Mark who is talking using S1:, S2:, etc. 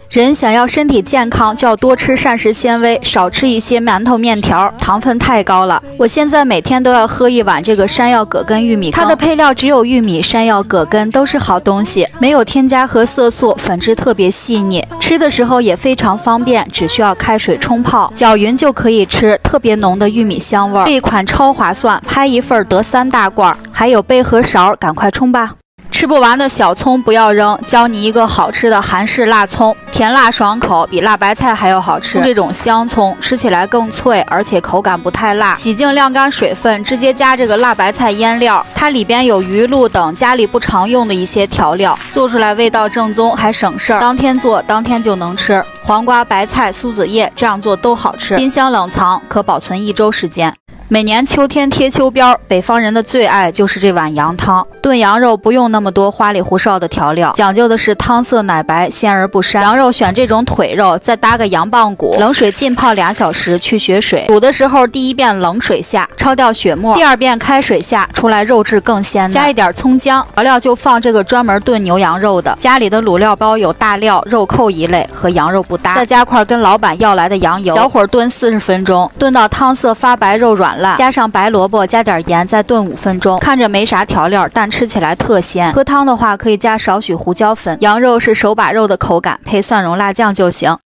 S1: 人想要身体健康，就要多吃膳食纤维，少吃一些馒头、面条，糖分太高了。我现在每天都要喝一碗这个山药葛根玉米羹，它的配料只有玉米、山药、葛根，都是好东西，没有添加和色素，粉质特别细腻，吃的时候也非常方便，只需要开水冲泡，搅匀就可以吃，特别浓的玉米香味儿。这一款超划算，拍一份得3大罐，还有杯和勺，赶快冲吧！吃不完的小葱不要扔，教你一个好吃的韩式辣葱，甜辣爽口，比辣白菜还要好吃。这种香葱吃起来更脆，而且口感不太辣。洗净晾干水分，直接加这个辣白菜腌料，它里边有鱼露等家里不常用的一些调料，做出来味道正宗，还省事儿。当天做当天就能吃。黄瓜、白菜、苏子叶这样做都好吃，冰箱冷藏可保存1周时间。每年秋天贴秋膘，北方人的最爱就是这碗羊汤。炖羊肉不用那么多花里胡哨的调料，讲究的是汤色奶白，鲜而不膻。羊肉选这种腿肉，再搭个羊棒骨，冷水浸泡2小时去血水。煮的时候第一遍冷水下，焯掉血沫；第2遍开水下，出来肉质更鲜嫩。加一点葱姜，调料就放这个专门炖牛羊肉的。家里的卤料包有大料、肉蔻一类，和羊肉不搭。再加块跟老板要来的羊油，小火炖40分钟，炖到汤色发白，肉软烂，加上白萝卜，加点盐，再炖5分钟。看着没啥调料，但吃起来特鲜。喝汤的话可以加少许胡椒粉。羊肉是手把肉的口感，配蒜蓉辣酱就行。